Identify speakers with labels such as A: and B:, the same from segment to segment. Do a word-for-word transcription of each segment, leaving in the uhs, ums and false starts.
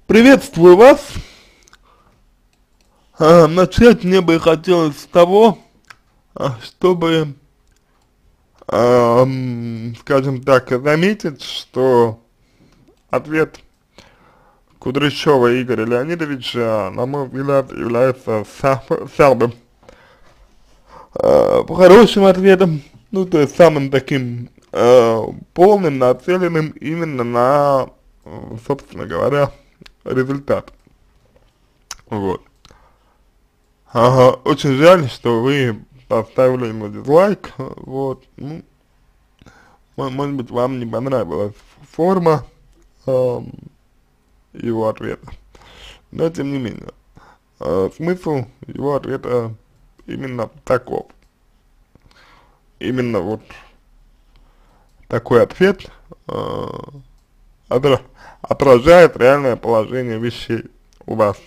A: Приветствую вас. А, начать мне бы хотелось с того, а, чтобы, ам, скажем так, заметить, что ответ Кудряшова Игоря Леонидовича, на мой взгляд, является сам, самым а, хорошим ответом, ну, то есть самым таким а, полным, нацеленным именно на, а, собственно говоря, результат. Вот. Ага, очень жаль, что вы поставили ему дизлайк, вот, ну, мо- может быть, вам не понравилась форма эм, его ответа, но тем не менее, э, смысл его ответа именно таков, именно вот такой ответ э, отра- отражает реальное положение вещей у вас,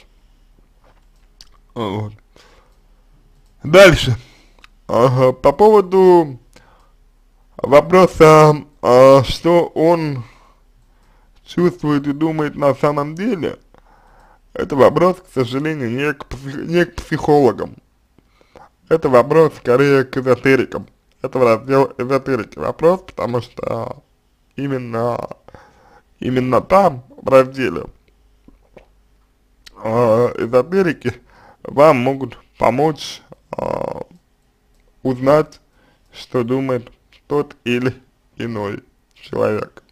A: вот. Дальше, ага, по поводу вопроса, а, что он чувствует и думает на самом деле, это вопрос, к сожалению, не к, псих- не к психологам. Это вопрос скорее к эзотерикам. Это в раздел эзотерики вопрос, потому что именно, именно там, в разделе э, эзотерики, вам могут помочь э, узнать, что думает тот или иной человек.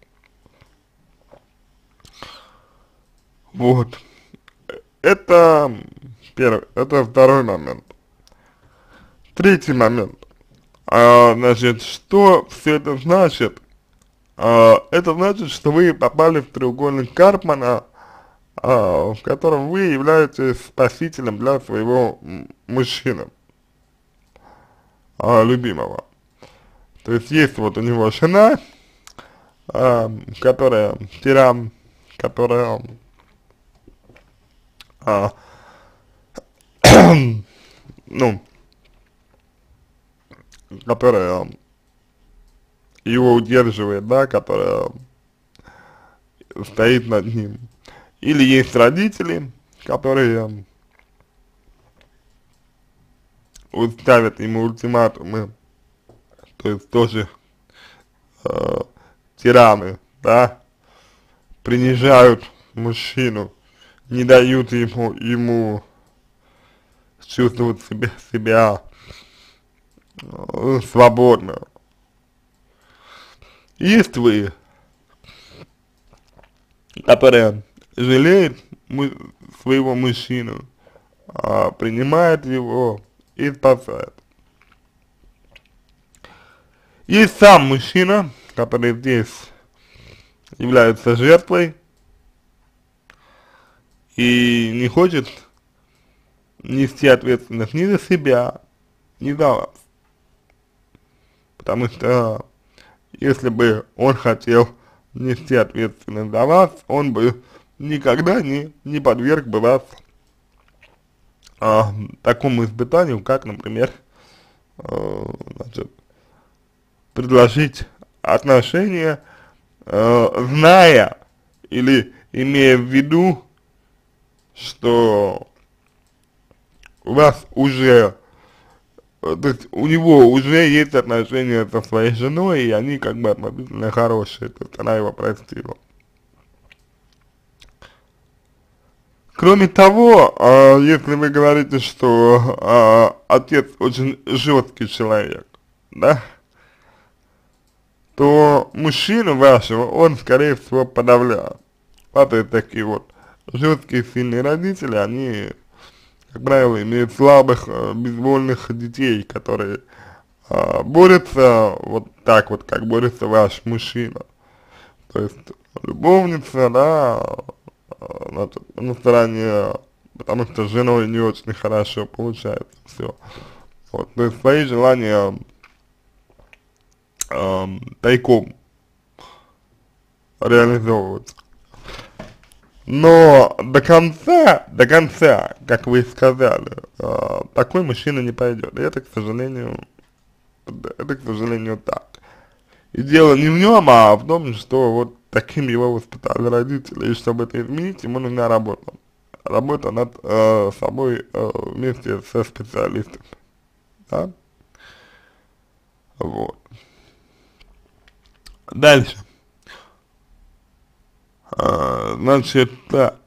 A: Вот. Это первый, это второй момент. Третий момент. А, значит, что все это значит? А, это значит, что вы попали в треугольник Карпмана, а, в котором вы являетесь спасителем для своего м, мужчины, а, любимого. То есть есть вот у него жена, а, которая тиран, которая, а, ну, которая его удерживает, да, которая стоит над ним. Или есть родители, которые вот ставят ему ультиматумы, то есть тоже э, тираны, да, принижают мужчину, не дают ему, ему чувствовать себя, себя э, свободно. Есть вы, которые жалеют му своего мужчину, а, принимает его и спасает. Есть сам мужчина, который здесь является жертвой и не хочет нести ответственность ни за себя, ни за вас. Потому что если бы он хотел нести ответственность за вас, он бы никогда не, не подверг бы вас а, такому испытанию, как, например, э, значит, предложить отношения, э, зная или имея в виду, что у вас уже, э, то есть у него уже есть отношения со своей женой, и они как бы относительно хорошие, то есть она его простила. Кроме того, э, если вы говорите, что э, отец очень жесткий человек, да, то мужчину вашего он, скорее всего, подавляет. А то есть такие вот жесткие, сильные родители, они, как правило, имеют слабых, э, безвольных детей, которые э, борются вот так вот, как борется ваш мужчина. То есть любовница, да, э, значит, на стороне, потому что с женой не очень хорошо получается все. Вот, то есть свои желания э, тайком реализовывать. Но до конца, до конца, как вы сказали, э, такой мужчина не пойдет. И это, к сожалению, это, к сожалению, так. И дело не в нем, а в том, что вот таким его воспитали родители, и чтобы это изменить, ему нужна работа. Работа над э, собой э, вместе со специалистом, да, вот. Дальше, э, значит, так,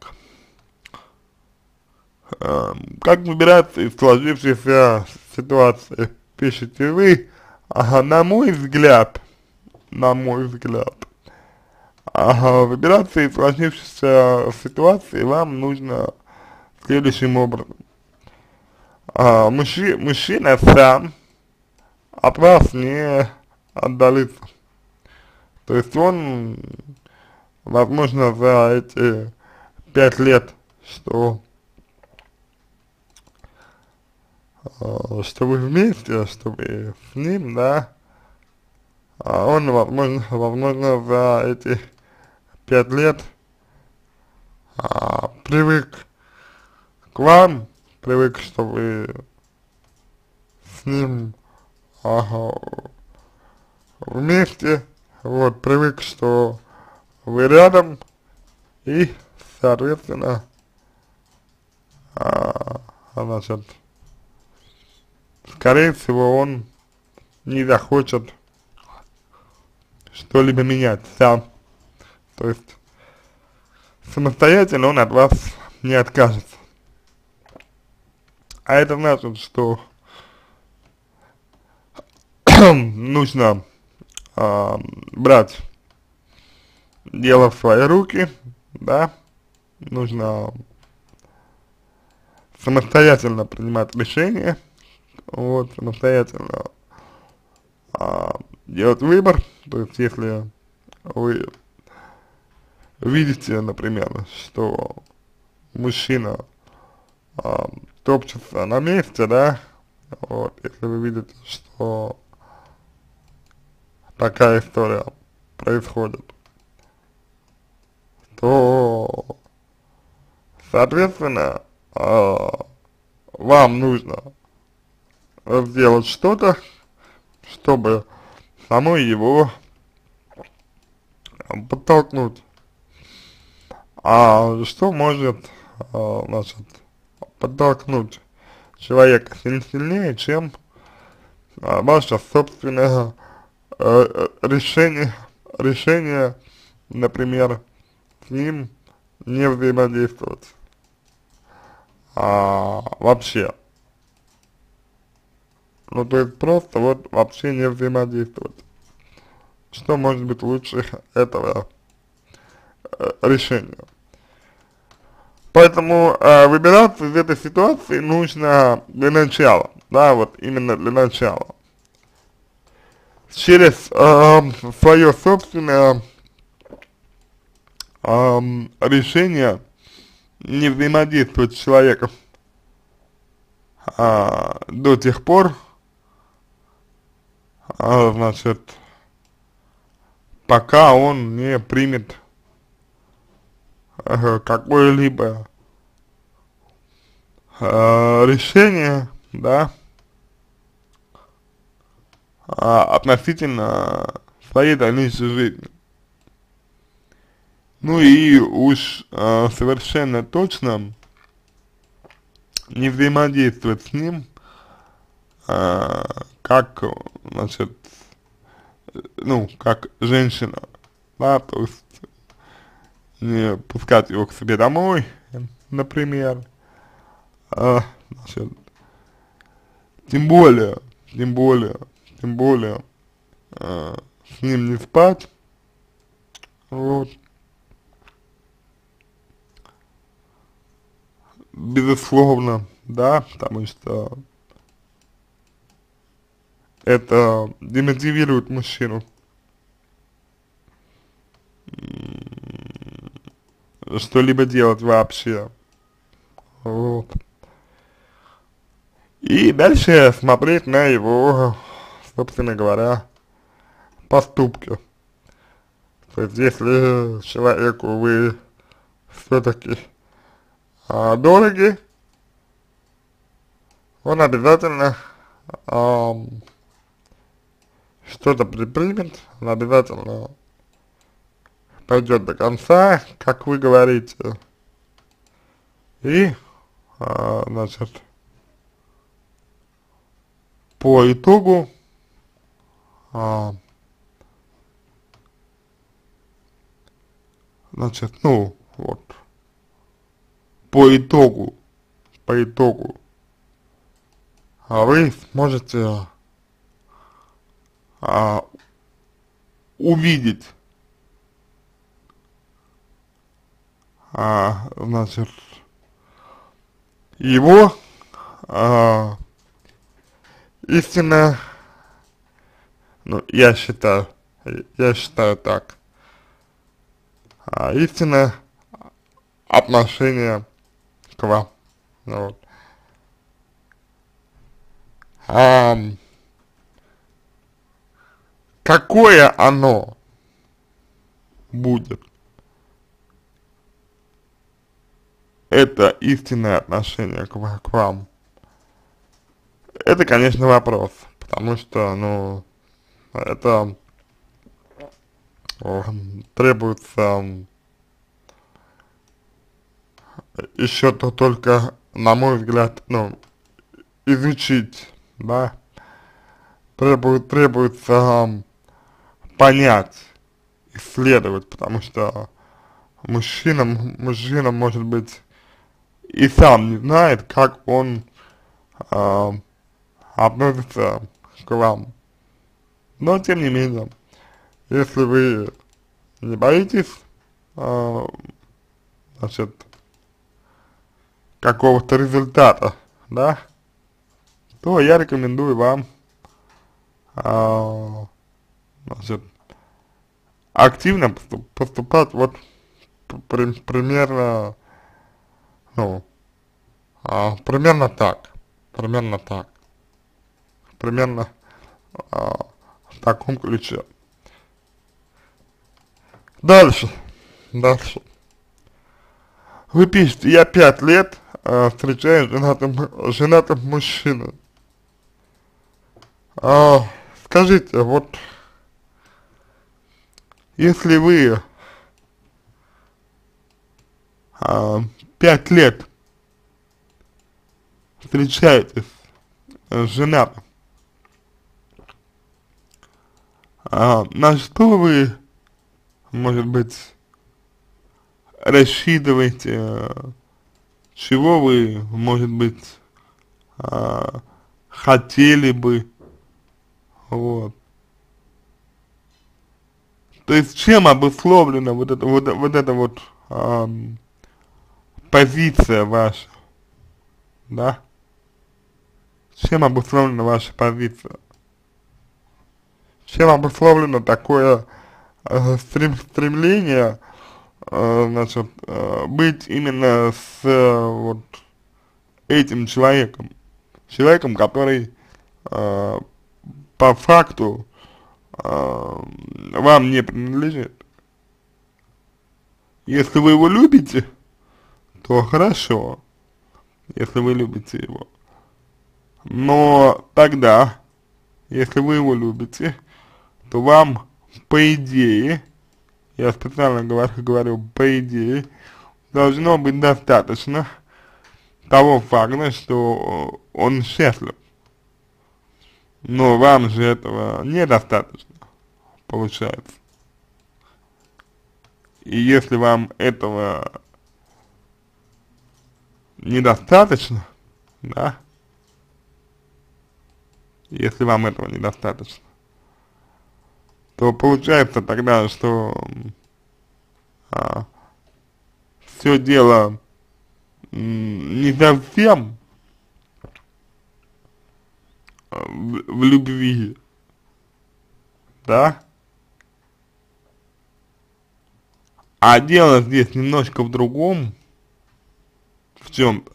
A: э, как выбираться из сложившейся ситуации, пишите вы, ага, на мой взгляд, на мой взгляд, ага, выбираться из сложившейся ситуации вам нужно следующим образом. А, мужчи, мужчина сам от вас не отдалится. То есть он, возможно, за эти пять лет, что, а, что вы вместе, что вы с ним, да, а он, возможно, возможно, за эти пять лет а, привык к вам, привык, что вы с ним ага, вместе, вот, привык, что вы рядом, и, соответственно, а, значит, скорее всего, он не захочет что-либо менять сам, то есть самостоятельно он от вас не откажется. А это значит, что нужно а, брать дело в свои руки, да, нужно самостоятельно принимать решения, вот, самостоятельно а, делать выбор, то есть если вы видите, например, что мужчина а, топчется на месте, да, вот, если вы видите, что такая история происходит, то, соответственно, э, вам нужно сделать что-то, чтобы самой его подтолкнуть. А что может, э, значит, подтолкнуть человека сильнее, чем э, ваше собственное э, решение, решение, например, с ним не взаимодействовать а, вообще. Ну, то есть просто вот вообще не взаимодействовать. Что может быть лучше этого э, решения? Поэтому э, выбираться из этой ситуации нужно для начала, да, вот именно для начала. Через э, свое собственное э, решение не взаимодействовать с человеком а, до тех пор, а, значит, пока он не примет а, какое-либо а, решение, да, а, относительно своей дальнейшей жизни. Ну и уж э, совершенно точно не взаимодействовать с ним, э, как, значит, ну, как женщина, да, то есть не пускать его к себе домой, например, э, значит, тем более, тем более, тем более, э, с ним не спать, вот. Безусловно, да, потому что это демотивирует мужчину что-либо делать вообще, вот. И дальше смотреть на его, собственно говоря, поступки. То есть, если человеку вы все-таки а, дороги, он обязательно а, что-то предпримет, он обязательно пойдет до конца, как вы говорите, и, а, значит, по итогу, а, значит, ну, вот, по итогу, по итогу, а вы сможете а, увидеть, а, значит, его а, истинно, ну, я считаю, я считаю так, а, истинное отношение к вам, ну, вот. А, какое оно будет, это истинное отношение к, ва- к вам, это, конечно, вопрос, потому что, ну, это о, требуется еще то только, на мой взгляд, ну, изучить, да, требует, требуется ам, понять, исследовать, потому что мужчина, мужчина, может быть, и сам не знает, как он а, относится к вам. Но, тем не менее, если вы не боитесь, а, значит, какого-то результата, да, то я рекомендую вам, а, значит, активно поступ, поступать вот при, примерно, ну, а, примерно так, примерно так, примерно а, в таком ключе. Дальше, дальше. Вы пишете, я пять лет э, встречаюсь с женатым, женатым мужчиной. А, скажите, вот, если вы а, пять лет встречаетесь с женатым, а, на что вы, может быть, рассчитываете, э, чего вы, может быть, а, хотели бы, вот. То есть чем обусловлена вот эта вот, вот эта вот ам, позиция ваша, да? Чем обусловлена ваша позиция? Чем обусловлено такое э, стрем, стремление, э, значит, э, быть именно с э, вот этим человеком, человеком, который э, по факту э, вам не принадлежит. Если вы его любите, то хорошо, если вы любите его. Но тогда, если вы его любите, то вам, по идее, я специально говорю, говорю по идее, должно быть достаточно того факта, что он счастлив. Но вам же этого недостаточно, получается. И если вам этого недостаточно, да, если вам этого недостаточно, то получается тогда, что а, все дело м, не совсем а, в, в любви, да, а дело здесь немножко в другом, в чем-то.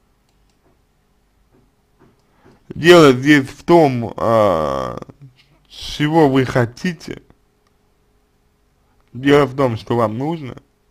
A: Дело здесь в том, а, чего вы хотите. Дело в том, что вам нужно.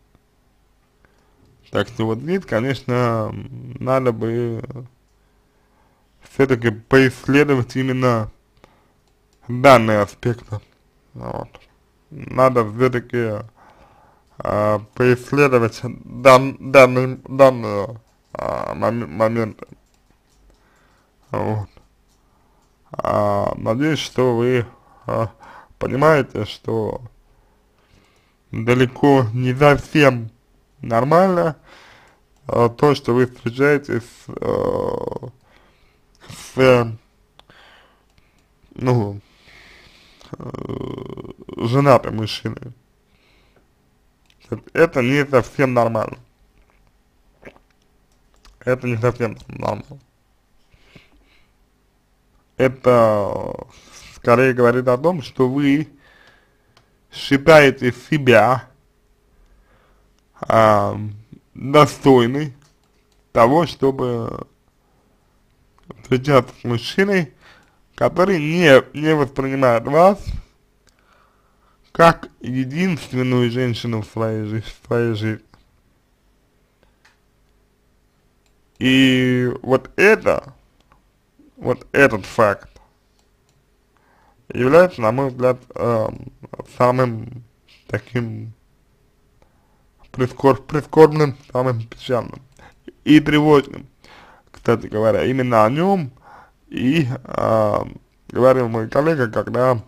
A: Так что вот здесь, конечно, надо бы все-таки поисследовать именно данный аспект. Вот. Надо все-таки а, поисследовать дан, данный, данные а, мом, моменты. Вот. А, надеюсь, что вы а, понимаете, что далеко не совсем нормально а, то, что вы встречаетесь а, с, э, ну, э, женатым мужчиной. Это не совсем нормально. Это не совсем нормально. Это скорее говорит о том, что вы считаете себя а, достойной того, чтобы встречаться с мужчиной, который не, не воспринимает вас как единственную женщину в своей, жи в своей жизни. И вот это, вот этот факт является, на мой взгляд, э, самым таким прискор прискорбным, самым печальным и тревожным. Кстати говоря, именно о нем и э, говорил мой коллега, когда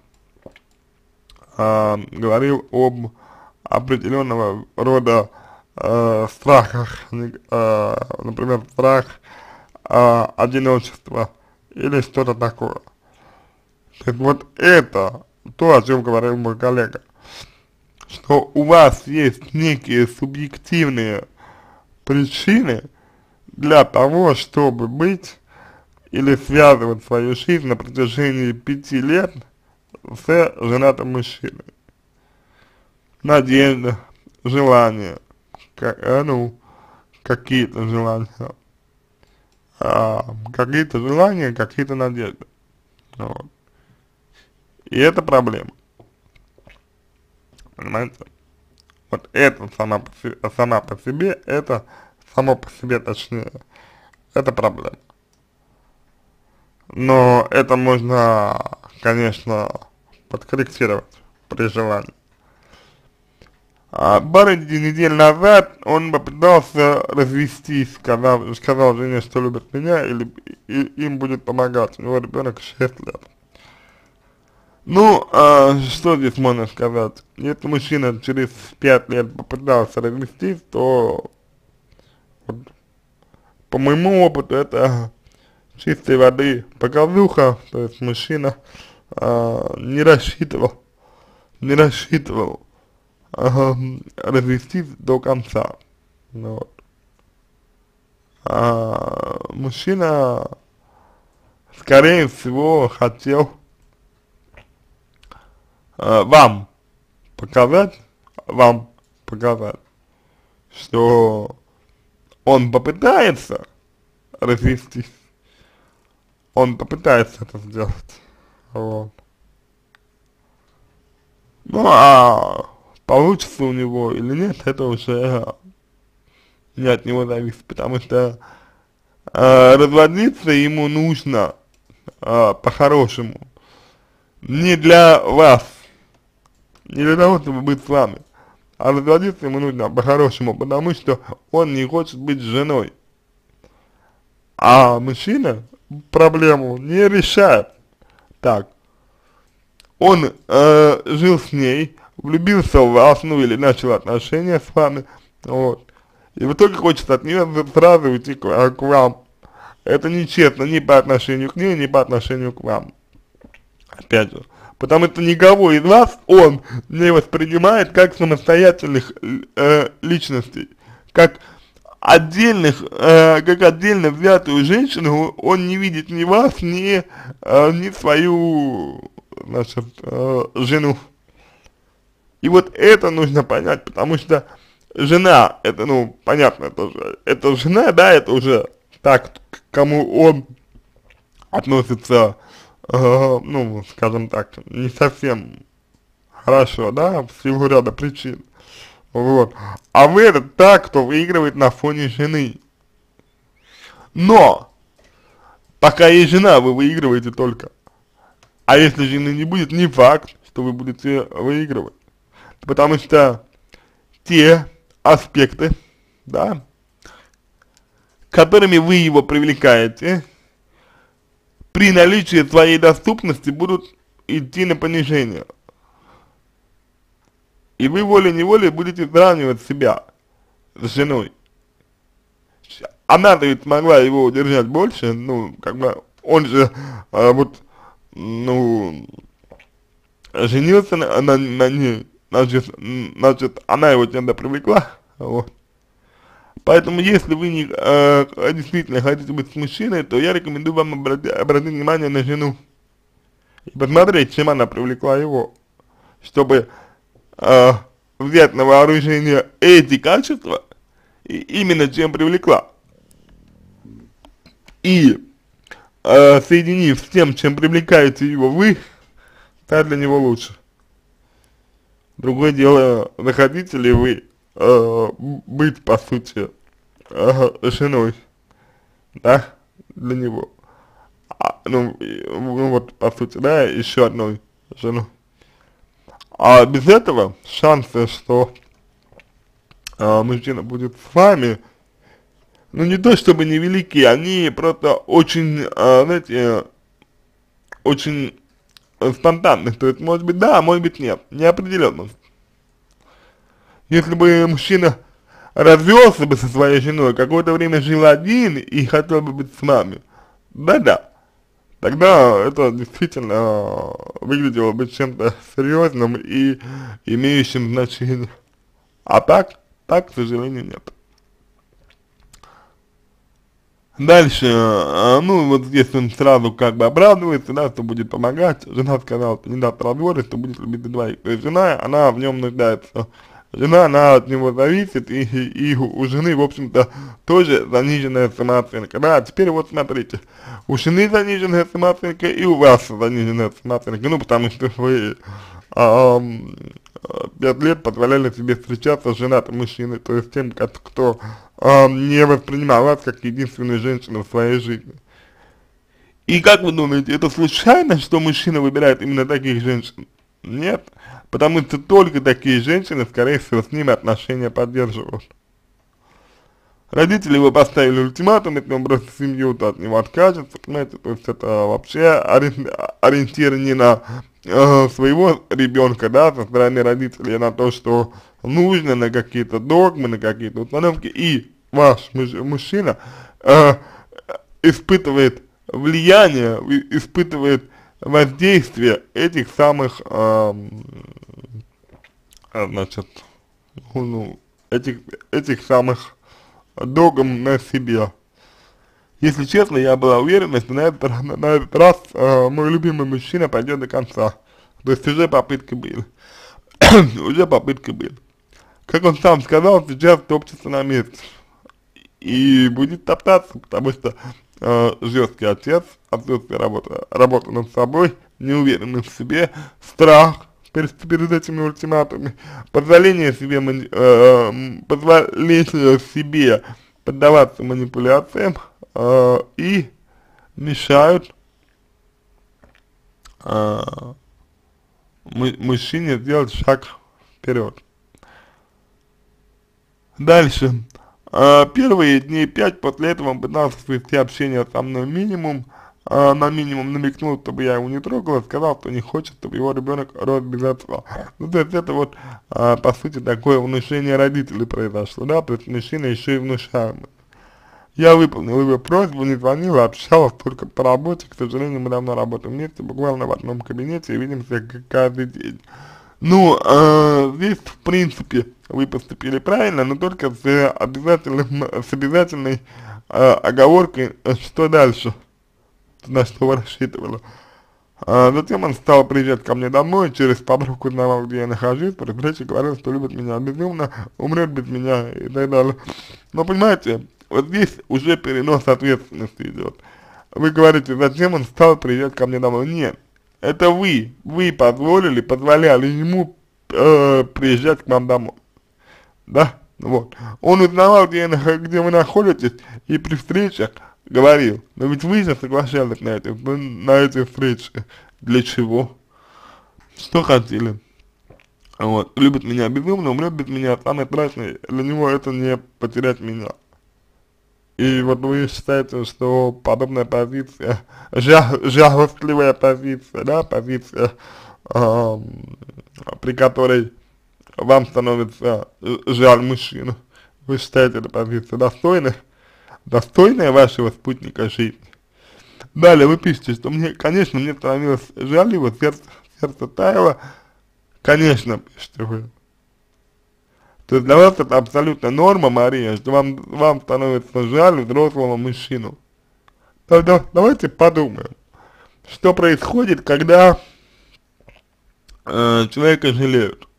A: э, говорил об определенного рода э, страхах, э, например, страх э, одиночества или что-то такое. Так вот это то, о чем говорил мой коллега, что у вас есть некие субъективные причины для того, чтобы быть или связывать свою жизнь на протяжении пяти лет с женатым мужчиной. Надежда, желания, как, ну, какие-то желания, а, какие-то желания, какие-то надежды. Вот. И это проблема. Понимаете? Вот это сама по себе, сама по себе, это само по себе, точнее, это проблема. Но это можно, конечно, подкорректировать при желании. А пару недель назад он попытался развестись, сказал, сказал жене, что любит меня, или и, им будет помогать. У него ребенок шесть лет. Ну, а, что здесь можно сказать? Если мужчина через пять лет попытался развестись, то вот, по моему опыту это чистой воды показуха, то есть мужчина а, не рассчитывал, не рассчитывал а, развестись до конца. Вот. А, мужчина, скорее всего, хотел а, вам показать, вам показать, что он попытается развестись, он попытается это сделать, вот. Ну, а получится у него или нет, это уже не от него зависит, потому что э, разводиться ему нужно э, по-хорошему, не для вас, не для того, чтобы быть с вами, а разводиться ему нужно по-хорошему, потому что он не хочет быть с женой. А мужчина проблему не решает так. Он э, жил с ней, влюбился в вас, ну или начал отношения с вами, вот. И в итоге хочет от нее сразу уйти к, к вам. Это нечестно ни по отношению к ней, ни по отношению к вам. Опять же. Потому что никого из вас он не воспринимает как самостоятельных э, личностей, как отдельных, э, как отдельно взятую женщину, он не видит ни вас, ни, э, ни свою, значит, э, жену. И вот это нужно понять, потому что жена, это, ну, понятно, это, же, это жена, да, это уже так, к кому он относится, э, ну, скажем так, не совсем хорошо, да, в силу ряда причин. Вот. А вы это так, кто выигрывает на фоне жены. Но, пока есть жена, вы выигрываете только. А если жены не будет, не факт, что вы будете выигрывать. Потому что те аспекты, да, которыми вы его привлекаете, при наличии своей доступности будут идти на понижение. И вы волей-неволей будете сравнивать себя с женой. Она-то ведь смогла его удержать больше, ну, как бы, он же, а, вот, ну, женился на, на, на ней, значит, значит, она его чем-то привлекла, вот. Поэтому, если вы не, э, действительно хотите быть с мужчиной, то я рекомендую вам обратить, обратить внимание на жену и посмотреть, чем она привлекла его, чтобы э, взять на вооружение эти качества, и именно чем привлекла, и э, соединив с тем, чем привлекаете его вы, стать для него лучше. Другое дело, захотите ли вы э, быть, по сути, э, женой, да, для него, а, ну, и, ну, вот, по сути, да, еще одной женой. А без этого шансы, что э, мужчина будет с вами, ну, не то чтобы невелики, они просто очень, э, знаете, очень спонтанных, то есть, может быть, да, может быть, нет, неопределенность. Если бы мужчина развелся бы со своей женой, какое-то время жил один и хотел бы быть с вами, да-да, тогда это действительно выглядело бы чем-то серьезным и имеющим значение. А так, так, к сожалению, нет. Дальше, ну, вот здесь он сразу как бы оправдывается, да, что будет помогать. Жена сказала, что не даст развода, что будет любить двоих. То есть жена, она в нем нуждается. Жена, она от него зависит, и, и, и у жены, в общем-то, тоже заниженная самооценка. Да, теперь вот смотрите, у жены заниженная самооценка и у вас заниженная самооценка, ну, потому что вы а, пять лет позволяли себе встречаться с женатым мужчиной, то есть тем, кто а, не воспринимал вас как единственную женщину в своей жизни. И как вы думаете, это случайно, что мужчина выбирает именно таких женщин? Нет, потому что только такие женщины, скорее всего, с ними отношения поддерживают. Родители его поставили ультиматум, если он бросит семью, то от него откажется, понимаете, то есть это вообще ориентир не на э, своего ребенка, да, со стороны родителей, а на то, что нужно, на какие-то догмы, на какие-то установки, и ваш муж, мужчина э, испытывает влияние, испытывает воздействие этих самых, э, значит, ну, этих, этих самых догм на себе. Если честно, я была уверена, что на этот, на этот раз э, мой любимый мужчина пойдет до конца. То есть уже попытки были. уже попытки были. Как он сам сказал, сейчас топчется на месте. И будет топтаться, потому что э, жесткий отец, отсутствие работы, работа над собой, неуверенность в себе, страх перед, перед этими ультиматумами, позволение себе, э, позволение себе поддаваться манипуляциям э, и мешают э, мужчине сделать шаг вперед. Дальше. Uh, первые дней пять после этого он пытался свести общение со мной минимум, uh, на минимум намекнул, чтобы я его не трогал, сказал, что не хочет, чтобы его ребенок рос без отца. Ну, то есть это вот, uh, по сути, такое внушение родителей произошло, да, то есть мужчина еще и внушаемый. Я выполнил его просьбу, не звонил, общалась только по работе, к сожалению, мы давно работаем вместе, буквально в одном кабинете, и видимся каждый день. Ну, э, здесь, в принципе, вы поступили правильно, но только с обязательным, с обязательной э, оговоркой, что дальше, на что вы рассчитывали. А затем он стал приезжать ко мне домой, через подругу узнавал, где я нахожусь, при встрече говорил, что любит меня безумно, умрет без меня и так далее. Но понимаете, вот здесь уже перенос ответственности идет. Вы говорите, зачем он стал приезжать ко мне домой? Нет. Это вы, вы позволили, позволяли ему э, приезжать к вам домой, да, вот. Он узнавал, где, где вы находитесь, и при встречах говорил, но ведь вы же соглашались на эти, на эти встречи, для чего, что хотели, вот, любит меня безумно, умрет без меня, самое страшное для него это не потерять меня. И вот вы считаете, что подобная позиция, жа жалостливая позиция, да, позиция, э, при которой вам становится жаль мужчину, вы считаете эту позицию достойной, достойная вашего спутника жизни? Далее вы пишете, что мне, конечно, мне становилось жаль его, сердце, сердце таяло, конечно, пишете вы. То есть для вас это абсолютно норма, Мария, что вам, вам становится жаль взрослого мужчину. Тогда давайте подумаем, что происходит, когда э, человека жалеют.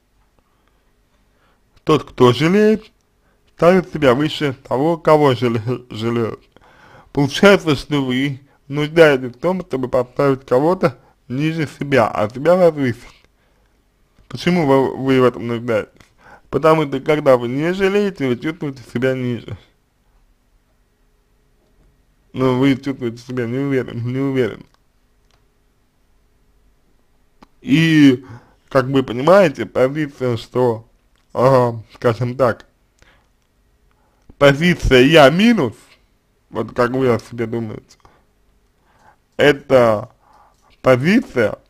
A: Тот, кто жалеет, ставит себя выше того, кого жале, жалеют. Получается, что вы нуждаетесь в том, чтобы поставить кого-то ниже себя, а себя возвысить. Почему вы, вы в этом нуждаетесь? Потому что когда вы не жалеете, вы чувствуете себя ниже. Но вы чувствуете себя не уверен, не уверен. И, как вы понимаете, позиция, что, э, скажем так, позиция «я минус», вот как вы о себе думаете, это позиция,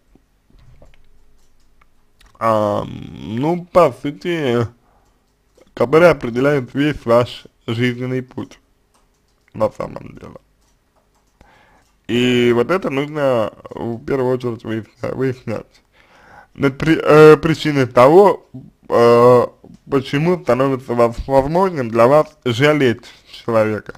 A: а, ну, по сути, которая определяет весь ваш жизненный путь, на самом деле. И вот это нужно в первую очередь выяснять. выяснять. Но при, э, причиной того, э, почему становится возможным для вас жалеть человека.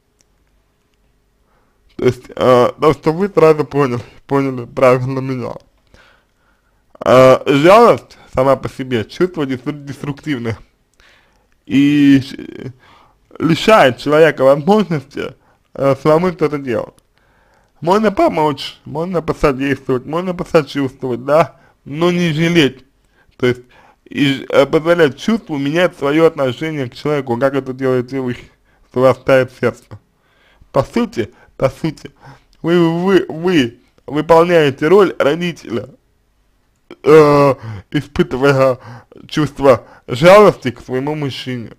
A: То есть, э, то, что вы сразу поняли, поняли правильно меня. Э, жалость сама по себе чувство деструктивное и лишает человека возможности э, самому что-то делать. Можно помочь, можно посодействовать, можно посочувствовать, да, но не жалеть. То есть, и э, позволять чувству менять свое отношение к человеку, как это делаете вы, что у вас тает сердце. По сути, по сути, вы, вы, вы выполняете роль родителя, э, испытывая чувство жалости к своему мужчине.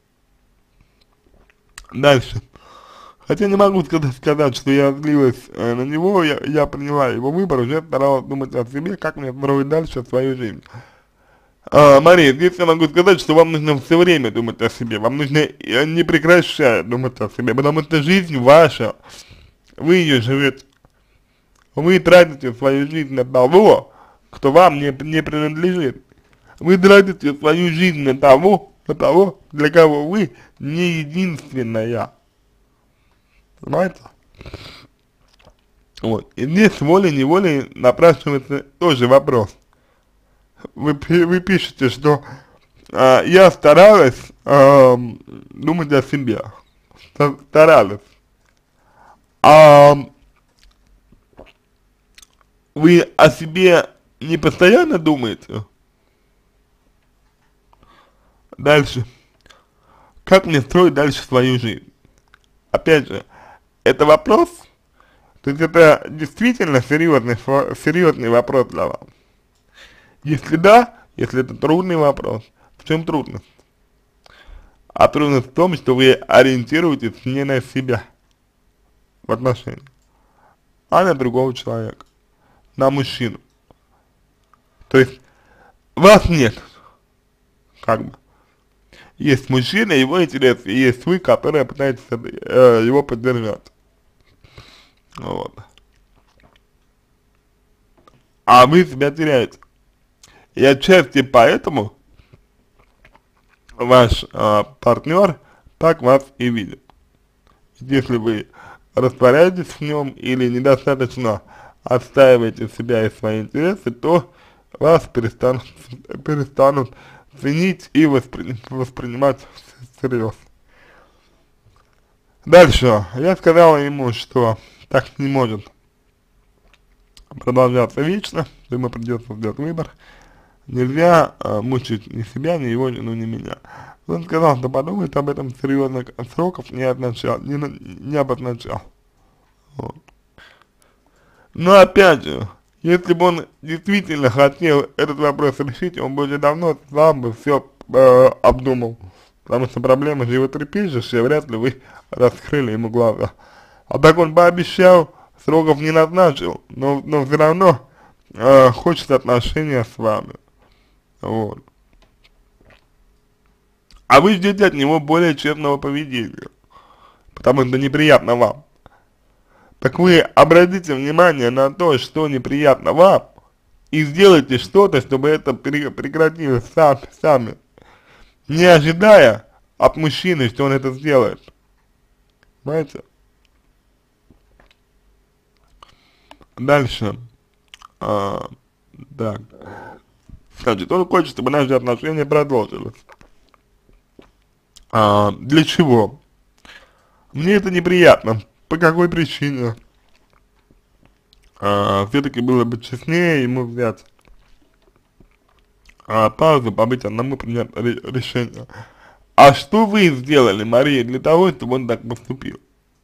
A: Дальше. Хотя не могу сказать, сказать что я злилась э, на него, я, я приняла его выбор, уже старалась думать о себе, как мне строить дальше свою жизнь. А, Мария, здесь я могу сказать, что вам нужно все время думать о себе, вам нужно э, не прекращать думать о себе, потому что жизнь ваша, вы ее живете. Вы тратите свою жизнь на того, кто вам не, не принадлежит. Вы тратите свою жизнь на того, на того, для кого вы не единственная. Понимаете? Вот. И здесь волей-неволей напрашивается тоже вопрос. Вы, вы пишете, что э, я старалась э, думать о себе. Старалась. А вы о себе не постоянно думаете? Дальше. Как мне строить дальше свою жизнь? Опять же, это вопрос, то есть это действительно серьезный, серьезный вопрос для вас. Если да, если это трудный вопрос, в чем трудность? А трудность в том, что вы ориентируетесь не на себя в отношениях, а на другого человека, на мужчину. То есть вас нет, как бы. Есть мужчина, его интересы, и есть вы, которые пытаетесь э, его поддержать. Вот. А вы себя теряете. И отчасти поэтому ваш э, партнер так вас и видит. Если вы растворяетесь в нем или недостаточно отстаиваете себя и свои интересы, то вас перестанут, перестанут ценить и воспри воспринимать всерьез. Дальше. Я сказала ему, что так не может продолжаться вечно, ему придется сделать выбор. Нельзя э, мучить ни себя, ни его жену, ни меня. Он сказал, что подумает об этом серьезных сроков не, отначал, не, не обозначал. Вот. Но опять же, Если бы он действительно хотел этот вопрос решить, он бы уже давно сам бы все э, обдумал. Потому что проблема животрепещущая, вряд ли вы раскрыли ему глаза. А так он пообещал, сроков не назначил, но, но все равно э, хочет отношения с вами. Вот. А вы ждете от него более честного поведения, потому что неприятно вам. Так вы обратите внимание на то, что неприятно вам, и сделайте что-то, чтобы это прекратилось сам, сами, не ожидая от мужчины, что он это сделает. Понимаете? Дальше. А, так. Значит, он хочет, чтобы наши отношения продолжились. А, для чего? Мне это неприятно. По какой причине? А, все-таки было бы честнее ему взять а, паузу, побыть одному, принять решение. А что вы сделали, Мария, для того, чтобы он так поступил?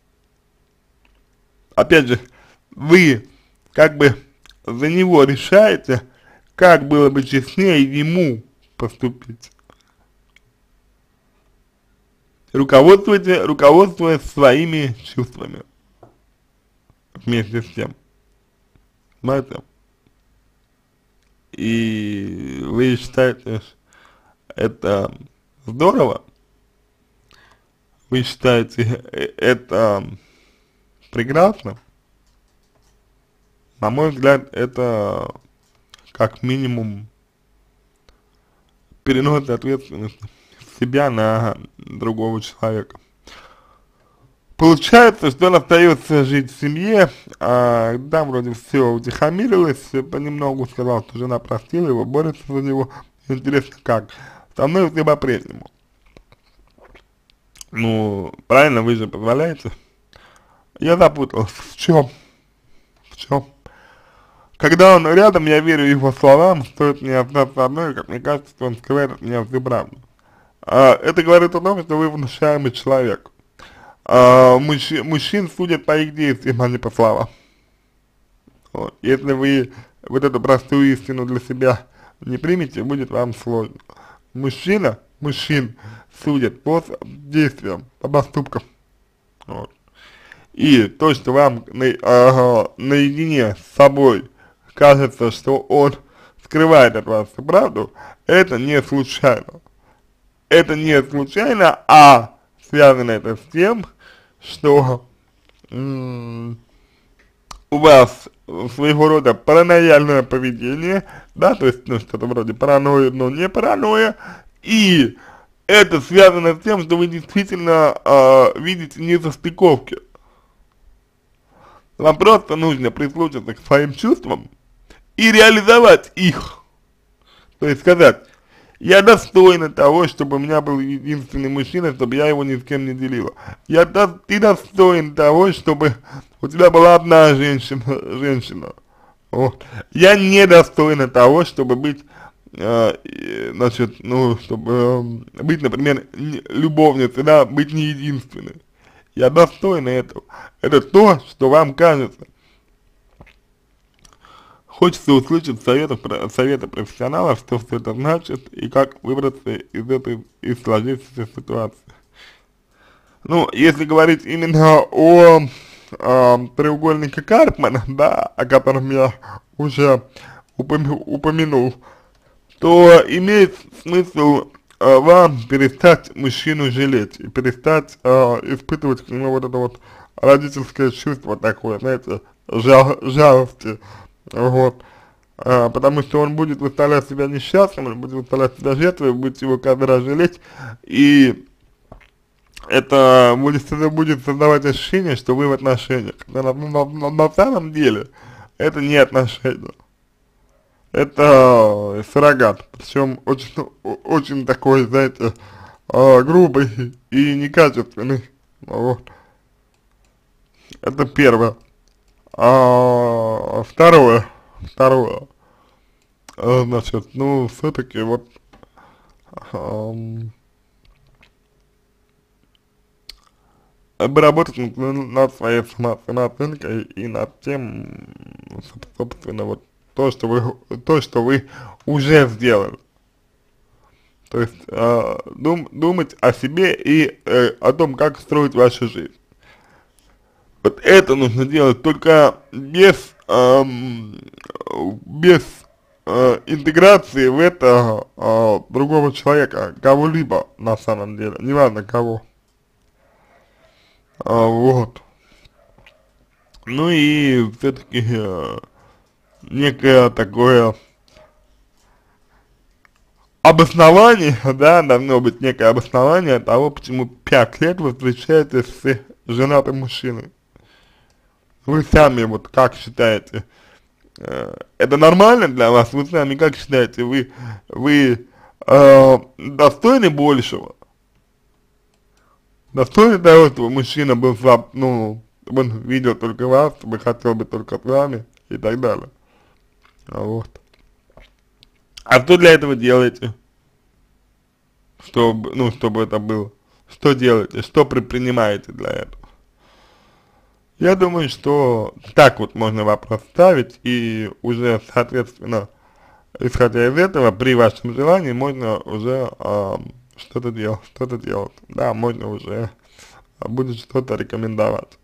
A: Опять же, вы как бы за него решаете, как было бы честнее ему поступить. Руководствуйте, руководствуясь своими чувствами вместе с тем. Понимаете? И вы считаете, это здорово? Вы считаете это прекрасно? На мой взгляд, это как минимум перенос ответственности себя на другого человека. Получается, что он остается жить в семье, а там вроде все утихомирилось, понемногу сказал, что жена простила его, борется за него. Интересно, как? Со мной все по-прежнему. Ну, правильно, вы же позволяете? Я запутался. В чем? В чем? Когда он рядом, я верю его словам, стоит мне остаться одной, как мне кажется, что он скрывает от меня всю правду. А, это говорит о том, что вы внушаемый человек. А, мужч, мужчин судят по их действиям, а не по словам. Вот. Если вы вот эту простую истину для себя не примете, будет вам сложно. Мужчина, мужчин судят по действиям, по поступкам. Вот. И то, что вам на, ага, наедине с собой кажется, что он скрывает от вас правду, это не случайно. Это не случайно, а связано это с тем, что м у вас своего рода паранояльное поведение, да, то есть, ну, что-то вроде паранойи, но не паранойя, и это связано с тем, что вы действительно э, видите несостыковки. Вам просто нужно прислушаться к своим чувствам и реализовать их. То есть сказать, я достойна того, чтобы у меня был единственный мужчина, чтобы я его ни с кем не делила. Я, ты достоин того, чтобы у тебя была одна женщина. женщина. Вот. Я не достойна того, чтобы быть, э, значит, ну, чтобы э, быть, например, любовницей, да, быть не единственной. Я достойна этого. Это то, что вам кажется. Хочется услышать советов, советы профессионалов, что все это значит и как выбраться из этой из сложившейся ситуации. Ну, если говорить именно о, о треугольнике Карпмана, да, о котором я уже упомя упомянул, то имеет смысл э, вам перестать мужчину жалеть и перестать э, испытывать к нему вот это вот родительское чувство такое, знаете, жал жалости. Вот, а, потому что он будет выставлять себя несчастным, он будет выставлять себя жертвой, вы будете его каждый раз жалеть, и это будет, это будет создавать ощущение, что вы в отношениях, на, на, на, на самом деле это не отношения, это суррогат, причем очень, очень такой, знаете, грубый и некачественный, вот, это первое. А, второе, второе, а, значит, ну, все-таки вот, эм, бы работать над, над своей самооценкой и над тем, собственно, вот, то, что вы, то, что вы уже сделали. То есть э, дум, думать о себе и э, о том, как строить вашу жизнь. Вот это нужно делать только без, эм, без э, интеграции в это э, другого человека, кого-либо на самом деле, неважно кого. А, вот. Ну и все-таки э, некое такое обоснование, да, должно быть некое обоснование того, почему пять лет вы встречаетесь с женатым мужчиной. Вы сами вот как считаете, э, это нормально для вас? Вы сами как считаете, вы, вы э, достойны большего? Достойны того, чтобы мужчина был, ну, чтобы он видел только вас, чтобы хотел быть только с вами и так далее. Вот. А что для этого делаете? Чтобы, ну, чтобы это было? Что делаете? Что предпринимаете для этого? Я думаю, что так вот можно вопрос ставить, и уже, соответственно, исходя из этого, при вашем желании можно уже э, что-то делать, что-то делать. Да, можно уже будет что-то рекомендовать.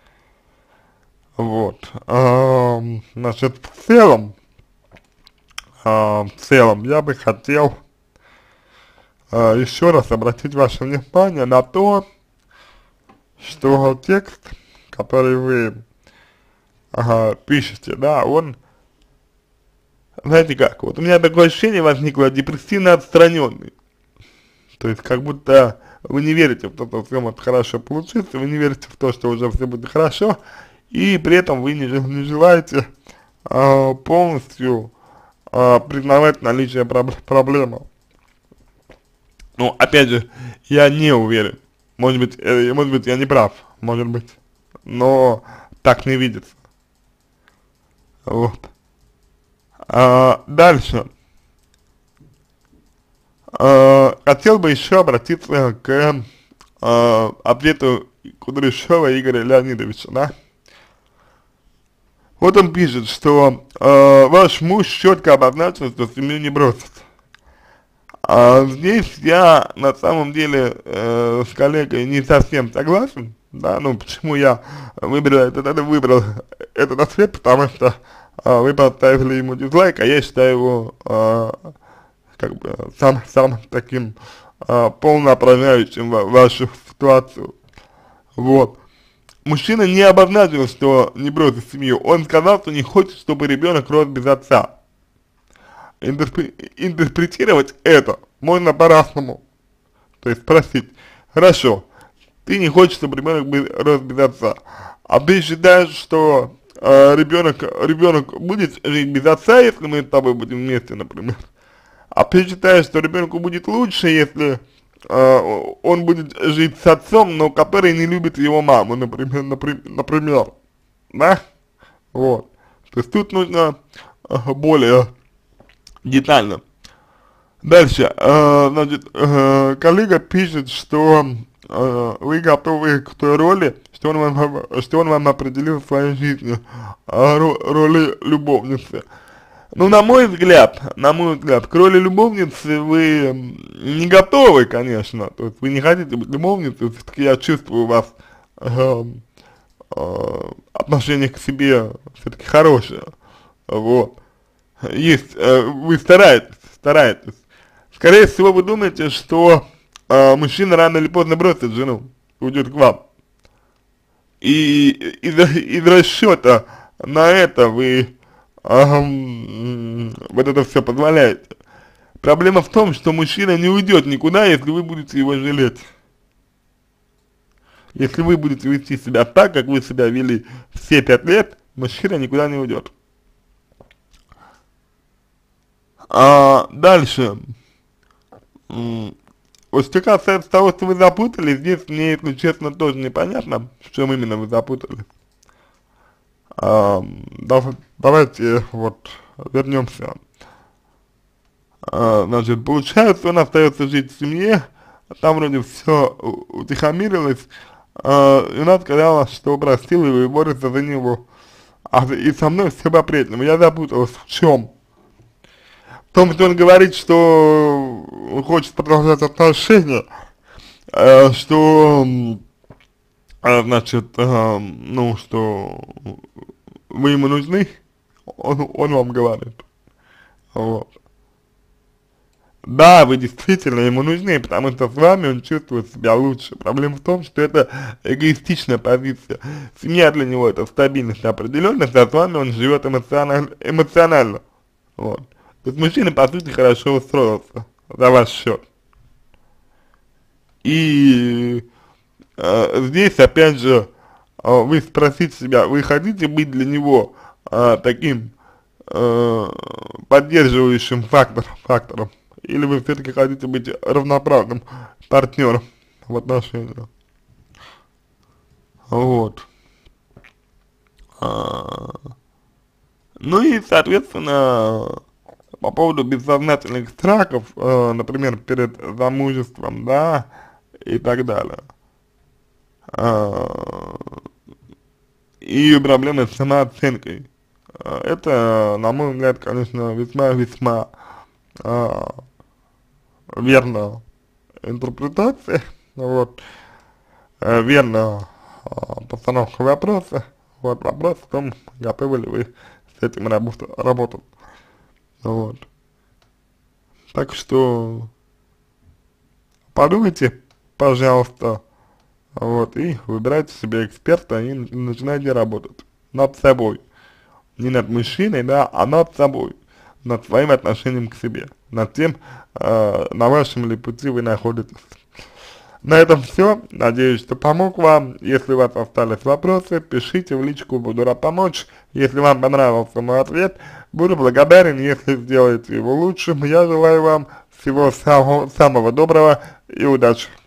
A: Вот. А, значит, в целом, а, в целом, я бы хотел а, еще раз обратить ваше внимание на то, что текст, который вы ага, пишете, да, он, знаете как, вот у меня такое ощущение возникло депрессивно отстраненный. То есть как будто вы не верите в то, что все может хорошо получиться, вы не верите в то, что уже все будет хорошо, и при этом вы не, не желаете а, полностью а, признавать наличие проб проблемы. Ну, опять же, я не уверен, может быть, э, может быть я не прав, может быть, но так не видится. Вот. А, дальше. А, хотел бы еще обратиться к а, ответу Кудряшова Игоря Леонидовича, да? Вот он пишет, что э, ваш муж четко обозначил, что семью не бросит. А здесь я на самом деле э, с коллегой не совсем согласен, да, ну почему я выбрал этот, это, выбрал этот ответ, потому что э, вы поставили ему дизлайк, а я считаю его э, как бы сам, самым таким э, полно отражающим вашу ситуацию, вот. Мужчина не обозначил, что не бросит семью, он сказал, что не хочет, чтобы ребенок рос без отца. Интерпре интерпретировать это можно по-разному. То есть спросить, хорошо, ты не хочешь, чтобы ребенок рос без отца, а ты считаешь, что э, ребенок, ребенок будет жить без отца, если мы с тобой будем вместе, например, а ты считаешь, что ребенку будет лучше, если Uh, он будет жить с отцом, но который не любит его маму, например, например, например, да, вот, то есть тут нужно uh, более детально. Дальше, uh, значит, uh, коллега пишет, что uh, вы готовы к той роли, что он вам, что он вам определил в своей жизни, uh, роли любовницы. Ну, на мой взгляд, на мой взгляд, к роли любовницы вы не готовы, конечно, то есть вы не хотите быть любовницей, все-таки я чувствую у вас э, э, отношение к себе все-таки хорошее, вот, есть, э, вы стараетесь, стараетесь, скорее всего вы думаете, что э, мужчина рано или поздно бросит жену, уйдет к вам, и из, из расчета на это вы Ага, вот это все позволяет. Проблема в том, что мужчина не уйдет никуда, если вы будете его жалеть. Если вы будете вести себя так, как вы себя вели все пять лет, мужчина никуда не уйдет. А дальше. Вот что касается того, что вы запутали, здесь мне, если честно, тоже непонятно, в чем именно вы запутались. А, давайте вот вернемся. А, значит, получается, он остается жить в семье, там вроде все утихомирилось, а, и она сказала, что простила его и борется за него. а, и со мной все по-прежнему. Я запуталась в чем? В том, что он говорит, что он хочет продолжать отношения, э, что, э, значит, э, ну, что вы ему нужны, он, он вам говорит, вот. Да, вы действительно ему нужны, потому что с вами он чувствует себя лучше. Проблема в том, что это эгоистичная позиция. Семья для него это стабильность и определенность, а с вами он живет эмоционально, эмоционально. Вот. То есть мужчина, по сути, хорошо устроился за ваш счет. И э, здесь, опять же, э, вы спросите себя, вы хотите быть для него э, таким э, поддерживающим фактором, фактором, или вы все-таки хотите быть равноправным партнером в отношениях? Вот. А, ну и, соответственно, по поводу бессознательных страхов, э, например, перед замужеством, да, и так далее. А, и проблемы с самооценкой. А, это, на мой взгляд, конечно, весьма-весьма а, верная интерпретация, вот, э, верная а, постановка вопроса. Вот вопрос в том, готовы ли вы с этим работать, работать. Вот. Так что подумайте, пожалуйста, вот, и выбирайте себе эксперта и начинайте работать над собой. Не над мужчиной, да, а над собой, над своим отношением к себе, над тем, э, на вашем ли пути вы находитесь. На этом все. Надеюсь, что помог вам. Если у вас остались вопросы, пишите в личку, буду рад помочь. Если вам понравился мой ответ, буду благодарен, если сделаете его лучшим. Я желаю вам всего самого, самого доброго и удачи.